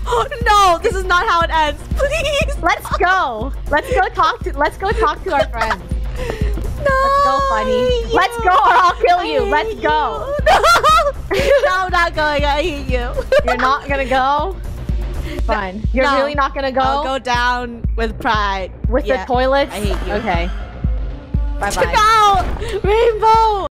No, this is not how it ends. Please. Let's go. Let's go talk to our friends. No. Let's go, Funneh. Let's go or I'll kill you. Let's go. No. No, I'm not going. I hate you. You're not gonna go? Fine. You're No. really not gonna go? I'll go down with pride. With the toilets? I hate you. Okay. Bye-bye. No! Rainbow!